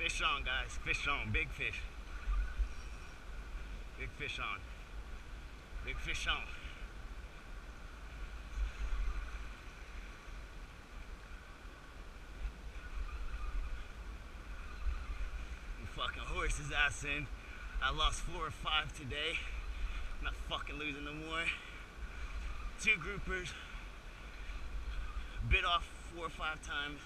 Fish on, guys. Fish on. Big fish. Big fish on. Big fish on. Fucking horse his ass in. I lost 4 or 5 today. I'm not fucking losing no more. 2 groupers. Bit off 4 or 5 times.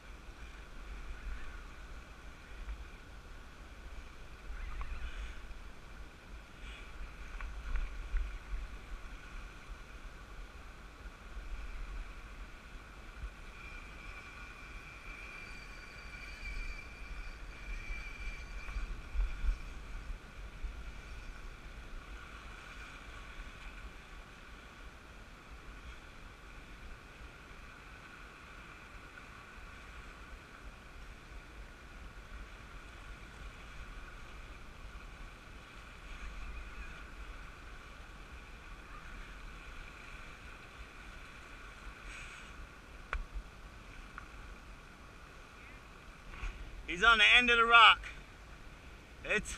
He's on the end of the rock. It's...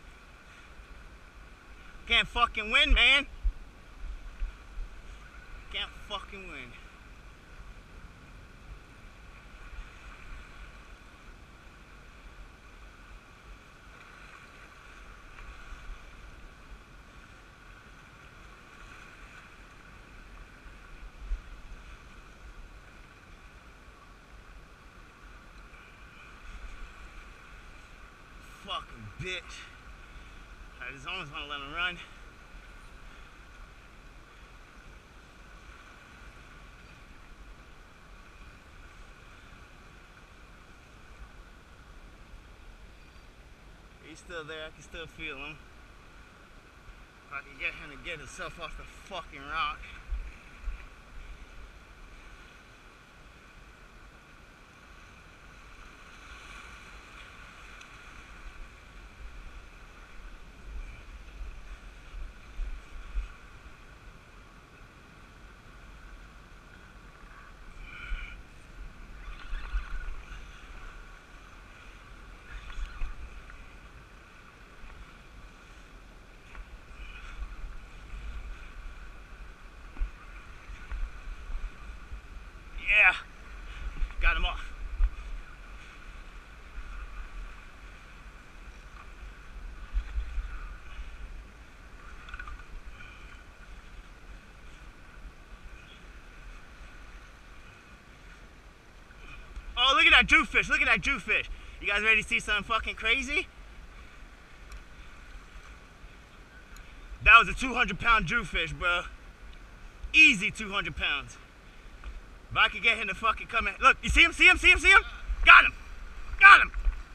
Can't fucking win, man. Can't fucking win. Fucking bitch. I just almost want to let him run. He's still there. I can still feel him. If I can get him to get himself off the fucking rock. Yeah, got him off. Oh, look at that jewfish, look at that jewfish. You guys ready to see something fucking crazy? That was a 200-pound jewfish, bro. Easy 200 pounds. If I could get him to fucking come in. Look, you see him? See him? See him? See him? Got him! Got him!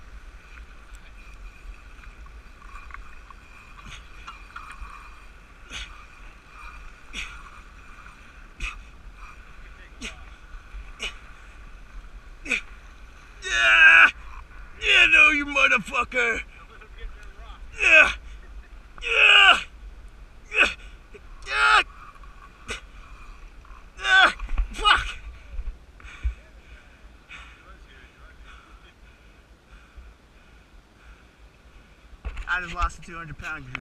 Yeah! Yeah, no, you motherfucker! Yeah! Yeah! Yeah! Yeah! Yeah! Fuck! I just lost a 200-pound